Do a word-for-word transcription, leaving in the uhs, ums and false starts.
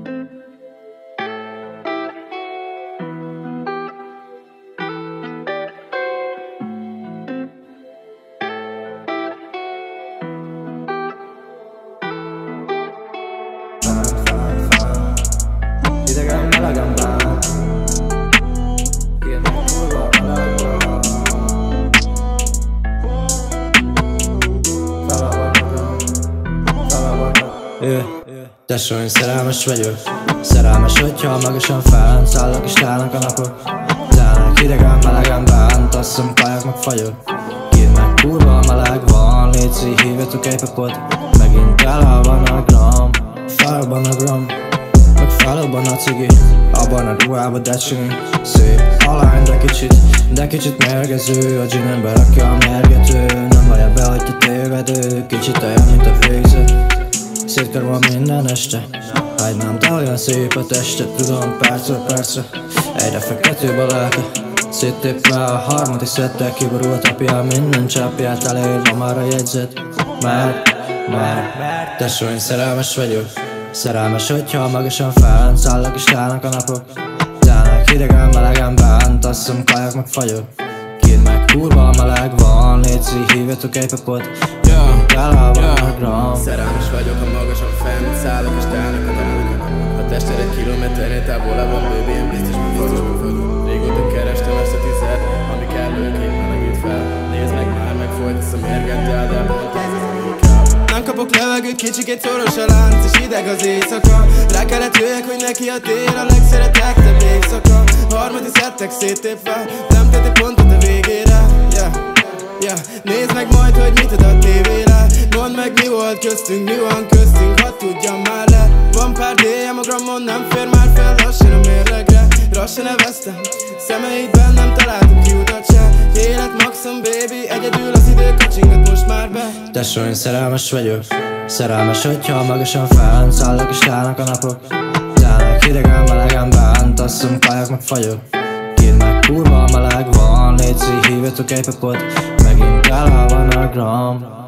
Idegen melegen bánt, kérnek kurva melegben. Fele vannak, fele vannak. Tesó, én szerelmes vagyok. Szerelmes, hogyha magasan fent szállok és telnek a napok. Telnek idegen melegen bánt, azt hiszem kajak meg fagyok. Kérnek kurva meleg van, légy hívjatok egy papot. Megint elhalvan a gram, felban a gram. Meg felabban a cigi, abban a ruhába decsini. Szép alány, de kicsit, de kicsit mérgező. A gin ember rakja a mérgető. Nem vallja be, hogy te tévedő. Kicsit olyan, mint a végző. Szétkör van minden este. Hagynám, de olyan szép a teste. Tudom, percről percre egyre feketőbb a lelke. Széttépve a harmadik szettel kiborult apja. Minden csápját elérve már a jegyzet. Mert, mert, tesó, én szerelmes vagyok. Szerelmes, hogyha magasan fent szállok és telnek a napok. Telnek idegen melegen bánt, azt hiszem kajak meg fagyok. Kint meg kurva meleg van, légy hívjatok egy papot. Megint elhalvan a gram. Szerelmes vagyok, ha magasan fent szállok és telnek a napok. A tested egy kilométernél távolában, baby, én biztos befogok. Régóta kerestem ezt a tizet, ami kellőképp melegít fel. Nézd meg már, megfolytasz a mérgettel, de pont ez az, ami kell. Nem kapok levegőt, kicsikét szoros a lánc és hideg az éjszaka. Rá kellett jöjjek, hogy neki a tél a legszeretettebb éjszaka. Harmadik szettek széttépve, nem tett egy pontot a végére. Yeah, yeah. Nézd meg majd, hogy mit ad a tévére. Mondd meg, mi volt köztünk, mi van köztünk, ha tudjam már le. Van pár dé-em a grammon, nem fér már fel lassan a mérlegre. Lassan neveztem, szemeidben nem találtam kiutat se. Élet maxon, baby, egyedül az idő kacsingat most már be. Tesó, én szerelmes vagyok. Szerelmes, hogyha magasan fent szállok és telnek a napok. Telnek idegen melegen bánt, azt hiszem kajak meg fagyok. Kint meg kurva meleg van, légy hívjatok egy papot. Megint elhalvan a gram.